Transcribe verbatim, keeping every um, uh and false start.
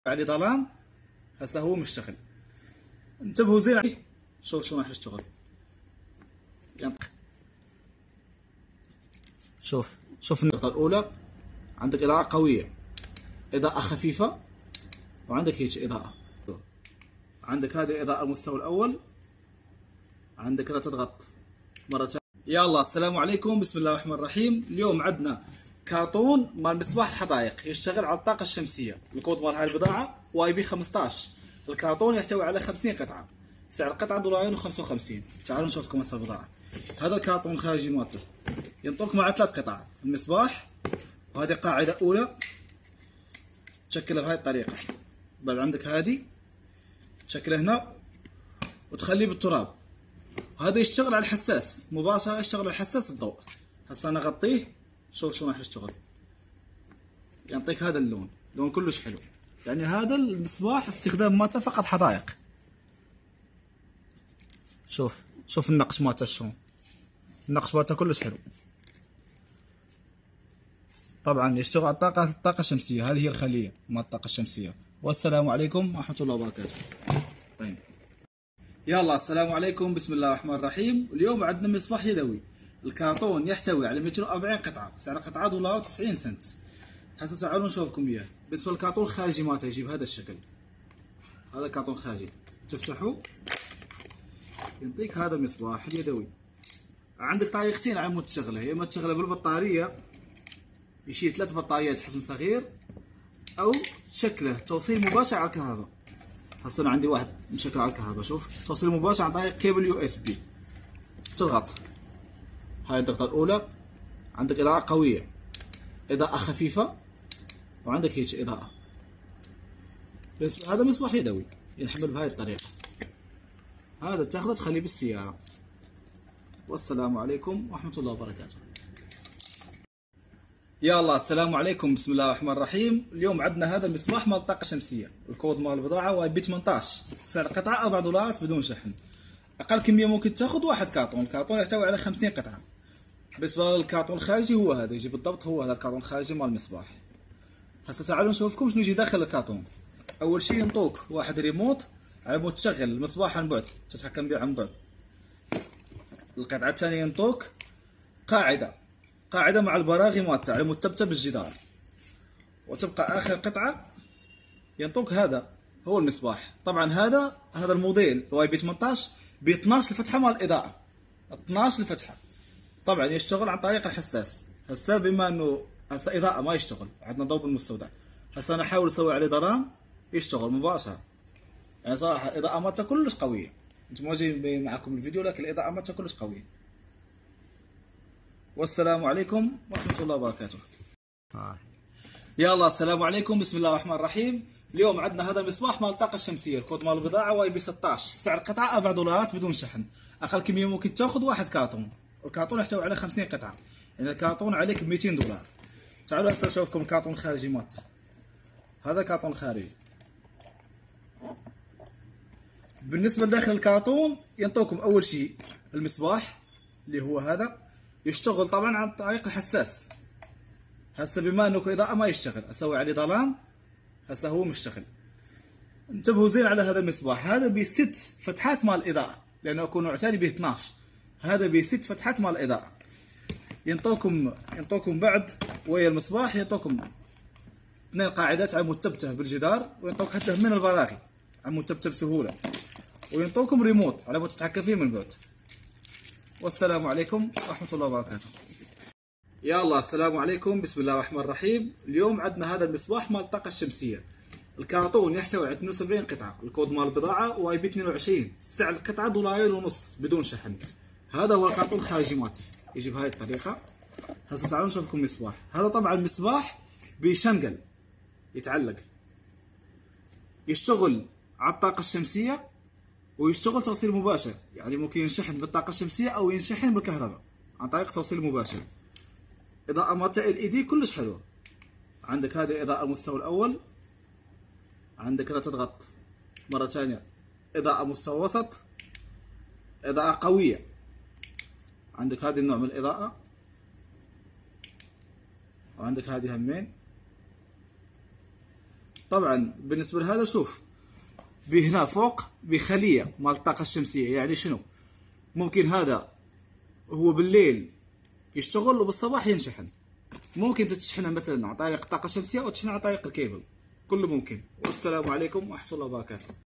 عليه ظلام. هسه هو مشتغل، انتبهوا زين عليه. شوف شو راح يشتغل. ينطق. شوف شوف النقطة الأولى، عندك إضاءة قوية، إضاءة خفيفة، وعندك هيك إضاءة. عندك هذه إضاءة المستوى الأول، عندك هنا تضغط مرة ثانية. يلا السلام عليكم، بسم الله الرحمن الرحيم. اليوم عندنا كرتون مال مصباح الحدائق يشتغل على الطاقة الشمسية. الكود مال هاي البضاعة واي بي خمسطعش. الكرتون يحتوي على خمسين قطعة، سعر القطعة دولارين وخمسة وخمسين. تعالوا نشوفكم هسه البضاعة. هذا الكرتون الخارجي مالته ينطوك مع ثلاث قطع، المصباح، وهذه قاعدة أولى تشكلها بهاي الطريقة. بعد عندك هذه تشكلها هنا وتخليه بالتراب. وهذا يشتغل على الحساس مباشرة، يشتغل على الحساس الضوء. هسه أنا أغطيه، شوف شو راح يشتغل. يعطيك هذا اللون، لون كلش حلو. يعني هذا المصباح استخدام مالته فقط حدائق. شوف شوف النقش مالته شلون، النقش مالته كلش حلو. طبعا يشتغل على الطاقة الطاقة الشمسية. هذه هي الخلية مال الطاقة الشمسية. والسلام عليكم ورحمة الله وبركاته. طيب يلا السلام عليكم، بسم الله الرحمن الرحيم. اليوم عندنا مصباح يدوي. الكرتون يحتوي على مئتين وأربعين قطعة، سعر القطعة دولار وتسعين سنت. هسه تعالوا نشوفكم اياه. بالنسبة للكرتون الخارجي مالته يجي بهذا الشكل. هذا كرتون خارجي، تفتحوا يعطيك هذا المصباح اليدوي. عندك طريقتين على مود تشغله، يا اما تشغله بالبطارية يشيل ثلاث بطاريات حجم صغير، او تشكله توصيل مباشر على الكهرباء. هسه انا عندي واحد مشكل على الكهرباء. شوف توصيل مباشر عن طريق كيبل يو اس بي. تضغط هاي الضغطة الأولى، عندك إضاءة قوية، إضاءة خفيفة، وعندك هيك إضاءة. بس هذا مصباح يدوي ينحمل بهاي الطريقة. هذا تاخذه تخليه بالسيارة. والسلام عليكم ورحمة الله وبركاته. يلا السلام عليكم، بسم الله الرحمن الرحيم. اليوم عندنا هذا المصباح مال الطاقة الشمسية. الكود مال البضاعة واي بي ثمنطعش، سعر القطعة أربعة دولارات بدون شحن. أقل كمية ممكن تاخذ واحد كرتون. الكرتون يحتوي على خمسين قطعة. بالنسبة للكرتون الخارجي هو هذا، يجي بالضبط هو هذا الكرتون الخارجي مال المصباح. هسه تعالوا نشوفكم شنو يجي داخل الكرتون. أول شيء ينطوك واحد ريموت على مود تشغل المصباح عن بعد، تتحكم به عن بعد. القطعة الثانية ينطوك قاعدة، قاعدة مع البراغي مالتها على مود تثبته بالجدار. وتبقى آخر قطعة ينطوك هذا هو المصباح. طبعا هذا هذا الموديل واي بي ثمنطعش ب اثناعش الفتحة مال الإضاءة، اثناعش الفتحة. طبعا يشتغل عن طريق الحساس. هسه بما انه هسه إضاءة ما يشتغل، عندنا ضوء بالمستودع. هسه انا احاول اسوي عليه ظلام يشتغل مباشرة. يعني صراحة الإضاءة مالته كلش قوية. انتم ما جاي مبين معكم الفيديو، لكن الإضاءة مالته كلش قوية. والسلام عليكم ورحمة الله وبركاته. آه. يلا السلام عليكم، بسم الله الرحمن الرحيم. اليوم عندنا هذا المصباح مال الطاقة الشمسية. الكود مال البضاعة واي بي ستطعش، سعر القطعة أربعة دولارات بدون شحن. أقل كمية ممكن تاخذ واحد كرتون. الكرتون يحتوي على خمسين قطعة، يعني الكرتون عليك ب مئتين دولار. تعالوا هسه نشوفكم الكرتون الخارجي مالته. هذا كرتون خارجي. بالنسبة لداخل الكرتون ينطوكم أول شيء المصباح اللي هو هذا، يشتغل طبعا عن طريق الحساس. هسه بما انه إضاءة ما يشتغل، اسوي عليه ظلام. هسه هو مشتغل. انتبهوا زين على هذا المصباح. هذا بست فتحات مال الإضاءة، لأنه يكون نوع ثاني ب اثنعش. هذا بست فتحات مال الإضاءة. ينطوكم ينطوكم بعد ويا المصباح ينطوكم اثنين قاعدات على مثبته بالجدار، وينطوك حتى من البراغي على مثبته بسهولة، وينطوكم ريموت على مود تتحكم فيه من بعد. والسلام عليكم ورحمة الله وبركاته. يلا السلام عليكم، بسم الله الرحمن الرحيم. اليوم عندنا هذا المصباح مال الطاقة الشمسية. الكرتون يحتوي على اثنين وسبعين قطعة. الكود مال البضاعة واي بي اثنين وعشرين، سعر القطعة دولارين ونص بدون شحن. هذا هو الكرتون الخارجي مالته، يجي بهاي الطريقة. هسه تعالوا نشوفكم المصباح. هذا طبعا المصباح بشنقل يتعلق، يشتغل على الطاقة الشمسية ويشتغل توصيل مباشر. يعني ممكن ينشحن بالطاقة الشمسية أو ينشحن بالكهرباء عن طريق توصيل مباشر. إضاءة مالته ال إي دي كلش حلوة. عندك هذه إضاءة المستوى الأول، عندك هنا تضغط مرة ثانية إضاءة مستوى وسط، إضاءة قوية. عندك هذه النوع من الإضاءة، وعندك هذه همين. طبعا بالنسبه لهذا شوف بهنا فوق بخليه مال الطاقه الشمسيه. يعني شنو؟ ممكن هذا هو بالليل يشتغل وبالصباح ينشحن. ممكن تشحنه مثلا عن طريق الطاقه الشمسيه او تشحنه عن طريق الكيبل، كله ممكن. والسلام عليكم ورحمه الله وبركاته.